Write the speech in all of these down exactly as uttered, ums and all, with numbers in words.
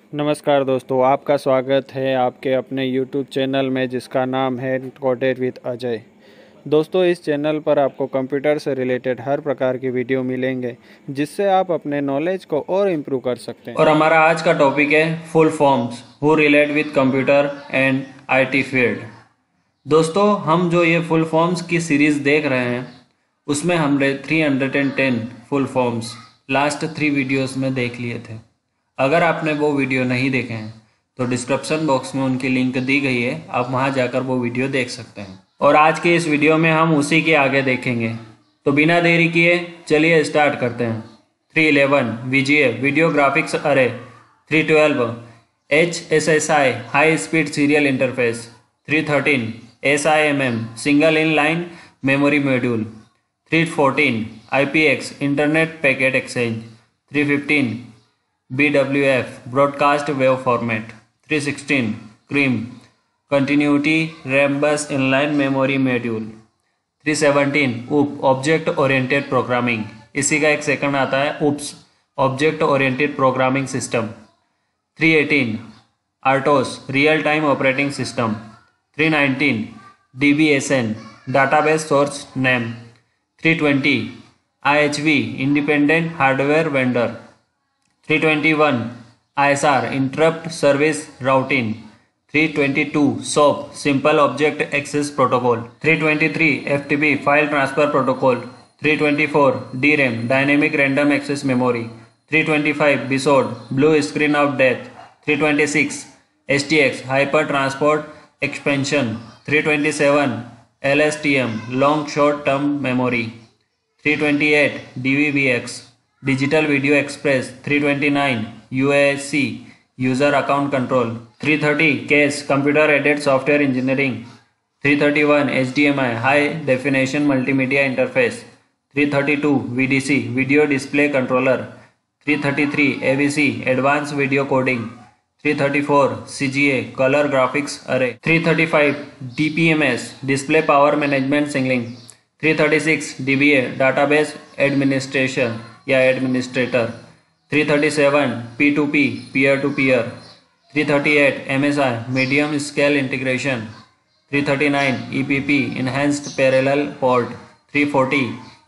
नमस्कार दोस्तों, आपका स्वागत है आपके अपने यूट्यूब चैनल में जिसका नाम है कोडेड विद अजय। दोस्तों, इस चैनल पर आपको कंप्यूटर से रिलेटेड हर प्रकार की वीडियो मिलेंगे जिससे आप अपने नॉलेज को और इम्प्रूव कर सकते हैं। और हमारा आज का टॉपिक है full forms who relate with computer and IT field. दोस्तों, हम जो ये फुल फॉर्म्स की सीरीज देख रहे हैं उसमें हमने three hundred ten full forms last three videos में देख लिए थे। अगर आपने वो वीडियो नहीं देखे हैं तो डिस्क्रिप्शन बॉक्स में उनकी लिंक दी गई है, आप वहां जाकर वो वीडियो देख सकते हैं। और आज के इस वीडियो में हम उसी के आगे देखेंगे, तो बिना देरी किए चलिए स्टार्ट करते हैं। Three eleven VGA video graphics array, three twelve H S S I high speed serial interface, three thirteen S I M M single in line memory module, three fourteen I P X internet packet exchange, three fifteen B W F broadcast wave format, three sixteen CRIMM continuity RAM bus inline memory module, three seventeen OOP object oriented programming, इसी का एक second आता है OOPS object oriented programming system, three eighteen RTOS real time operating system, three nineteen D B S N database source name, three twenty I H V independent hardware vendor, three twenty one I S R interrupt service routing, three twenty two SOAP simple object access protocol, three twenty three F T P file transfer protocol, three twenty four D RAM dynamic random access memory, three twenty five BSOD blue screen of death, three twenty six S T X hyper transport expansion, three twenty seven L S T M long short term memory, three twenty eight D V V X digital video express, three twenty nine U A C user account control, three thirty CASE computer aided software engineering, three thirty one H D M I high definition multimedia interface, three thirty two V D C video display controller, three thirty three A V C advance video coding, three thirty four C G A colour graphics array, three thirty five D P M S display power management signalling, three thirty six D B A database administration या administrator, three thirty seven P two P peer to peer, three thirty eight M S I medium scale integration, three thirty nine E P P enhanced parallel port, three forty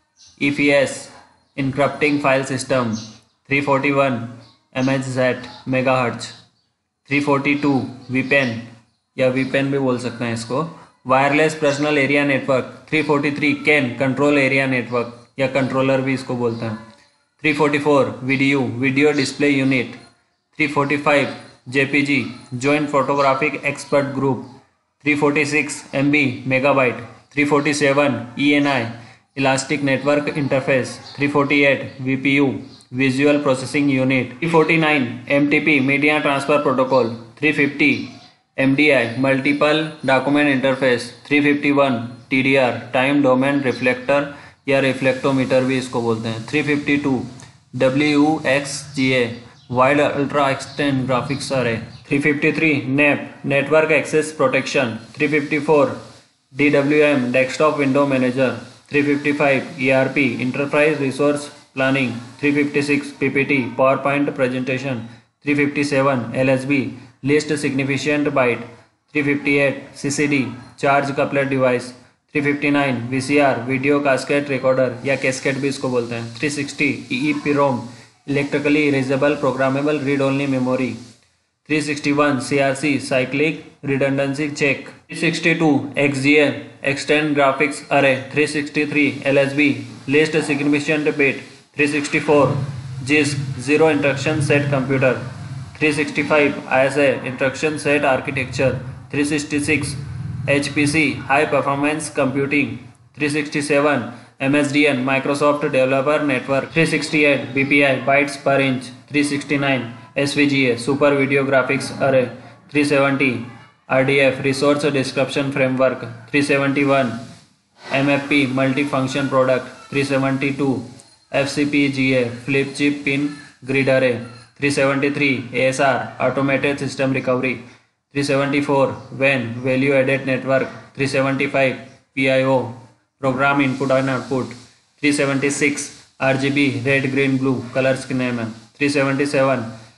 E P S encrypting file system, three forty one M H Z megahertz, three forty two वीपेन या वीपेन भी बोल सकते हैं इसको, wireless personal area network, three forty three CAN control area network या controller भी इसको बोलते हैं, three forty four video video display unit, three forty five J P G joint photographic expert group, three forty six M B megabyte, three forty seven E N I elastic network interface, three forty eight we P U visual processing unit, three forty nine M T P media transfer protocol, three fifty M D I multiple document interface, three fifty one T D R time domain reflector या reflectometer भी इसको बोलते हैं, three fifty two W U X G A wide ultra extend graphics array, three fifty three NAP network access protection, three fifty four D W M desktop window manager, three fifty five E R P enterprise resource planning, three fifty six P P T PowerPoint presentation, three fifty seven L S B least significant byte, three fifty eight C C D charge coupled device, three fifty nine V C R video cassette recorder या cassette भी इसको बोलते हैं, three sixty E E P ROM electrically erasable programmable read only memory, three sixty one C R C cyclic redundancy check, three sixty two X G A extend graphics array, three sixty three L S B least significant bit, three sixty four जिस्क zero instruction set computer, three sixty five I S A instruction set architecture, three sixty six H P C high performance computing, three sixty seven M S D N Microsoft developer network, three sixty eight B P I bytes per inch, three sixty nine S V G A super video graphics array, three seventy R D F resource description framework, three seventy one M F P multi function product, three seventy two F C P G A flip chip pin grid array, three seventy three A S R automated system recovery, three seventy four VAN value added network, three seventy five P I O program input and output, three seventy six R G B red green blue colours के name है, three seventy seven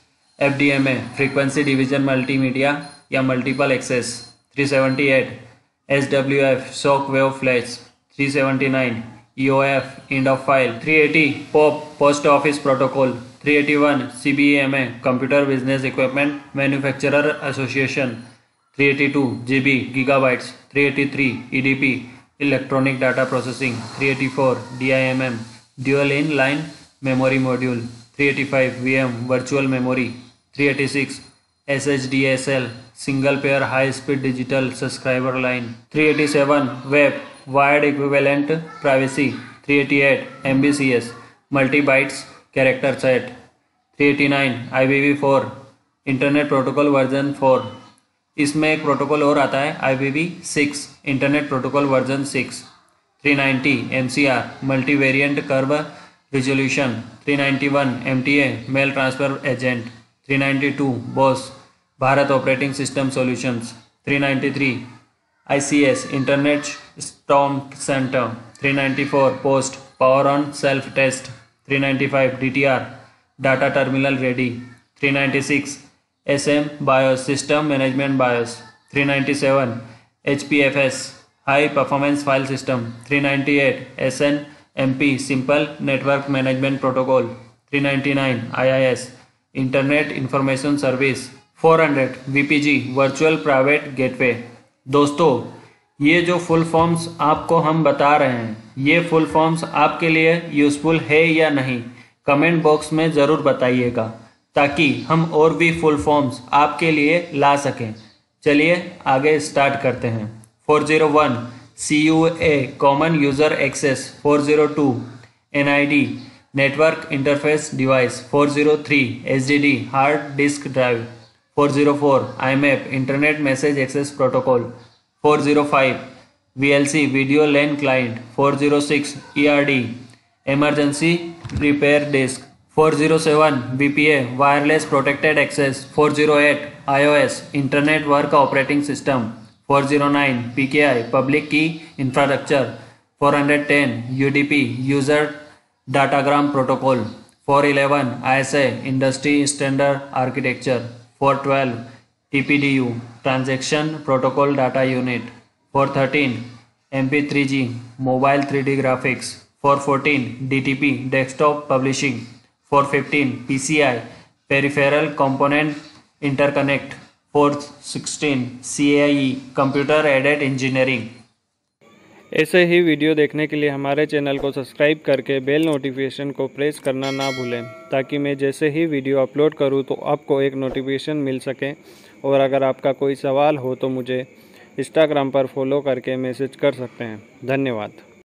F D M A frequency division multimedia या multiple access. Three seventy eight S W F shock wave flash. Three seventy nine E O F end of file. Three eighty POP post office protocol. Three eighty one C B E M A computer business equipment manufacturer association. Three eighty two G B gigabytes. Three eighty three E D P electronic data processing. Three eighty four D I M M dual in line memory module. Three eighty five V M virtual memory. Three eighty six S H D S L single pair high speed digital subscriber line. Three eighty seven वेब wired equivalent privacy. Three eighty eight M B C S multi bytes character set. Three eighty nine I P V four internet protocol version four. इसमें एक protocol और आता है I P V six internet protocol version six. Three ninety M C R multi variant curve resolution. Three ninety one M T A mail transfer agent. Three ninety two BOSS Bharat operating system solutions. Three ninety three I C S internet storm centre. Three ninety four POST power on self test. Three ninety five D T R data terminal ready. Three ninety six S M BIOS system management BIOS. Three ninety seven H P F S high performance file system. Three ninety eight S N M P simple network management protocol. Three ninety nine I I S internet information service. Four hundred V P G virtual private gateway. दोस्तों, ये जो full forms आपको हम बता रहे हैं, ये full forms आपके लिए यूज़फुल है या नहीं, कमेंट बॉक्स में ज़रूर बताइएगा ताकि हम और भी फुल फॉर्म्स आपके लिए ला सकें। चलिए आगे स्टार्ट करते हैं। Four zero one C U A common user access. Four zero two N I D network interface device. Four zero three H D D hard disk drive. Four zero four I M AP internet message access protocol. Four zero five V L C video LAN client. Four zero six E R D emergency repair disk. Four zero seven वी P A wireless protected access. Four zero eight I O S internet work operating system. Four zero nine P K I public key infrastructure. Four hundred ten U D P user datagram protocol. Four eleven I S A industry standard architecture. Four twelve T P D U transaction protocol data unit. Four thirteen M P three G mobile three D graphics. Four fourteen D T P desktop publishing. Four fifteen P C I peripheral component interconnect. Four sixteen C I E computer aided engineering. ऐसे ही video देखने के लिए हमारे channel को subscribe करके bell notification को press करना ना भूलें ताकि मैं जैसे ही वीडियो अपलोड करूं तो आपको एक नोटिफिकेशन मिल सके। और अगर आपका कोई सवाल हो तो मुझे इंस्टाग्राम पर फॉलो करके मैसेज कर सकते हैं। धन्यवाद।